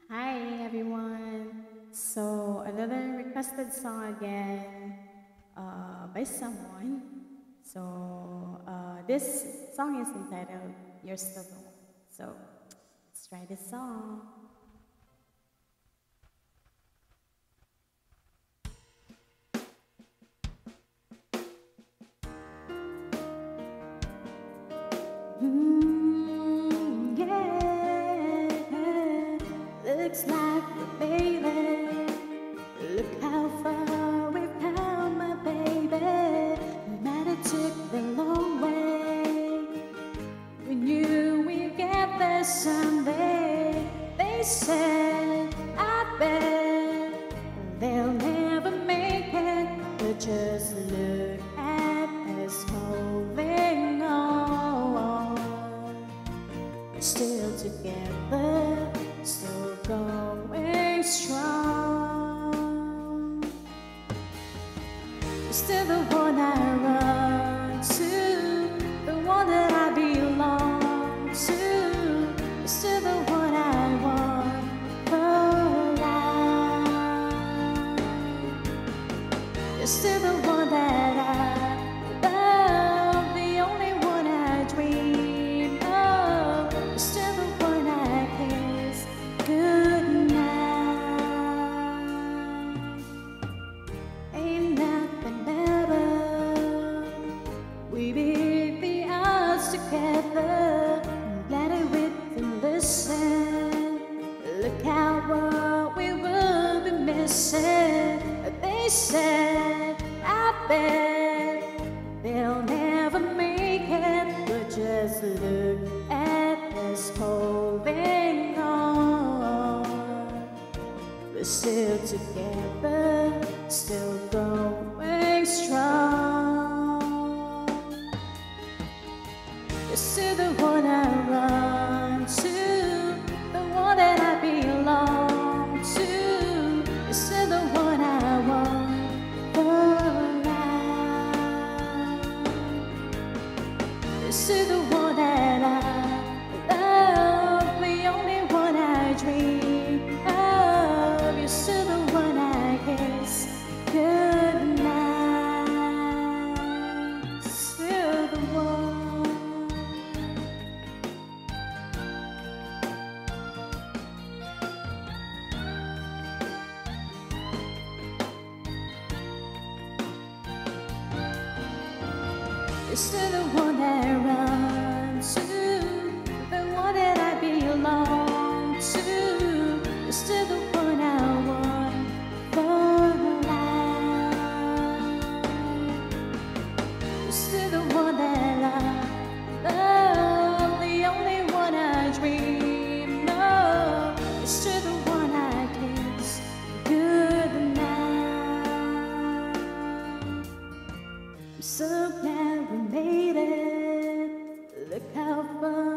Hi everyone. So another requested song again by someone. So this song is entitled "You're Still the One." So let's try this song. Yeah, looks like we made it. Look how far we've come, my baby. No matter took the long way. We knew we'd get there someday. They said, I bet they'll never make it. But just look at us moving on. Still together, still going strong. You're still the one I run to, the one that I belong to. You're still the one I want for life. You're still the one that I love, the only one I dream of. You're still the one I kiss goodnight. Ain't nothing better. We beat the odds together. I'm glad I with and listen. Look out what we will be missing. They said, I bet they'll never make it. But just look at us holding on. We're still together, still going strong. You're still the one I run to, the one that I belong to. You're still the one I want for life. You're still the one that I love, the only one I dream of. You're still the one I kiss goodnight. Still the one. You're still the one that I run to, the one that I belong to. You're still the one I want for life. You're still the one that I love, the only one I dream of. You're still the one I kiss goodnight. I'm so glad we made it. Look how far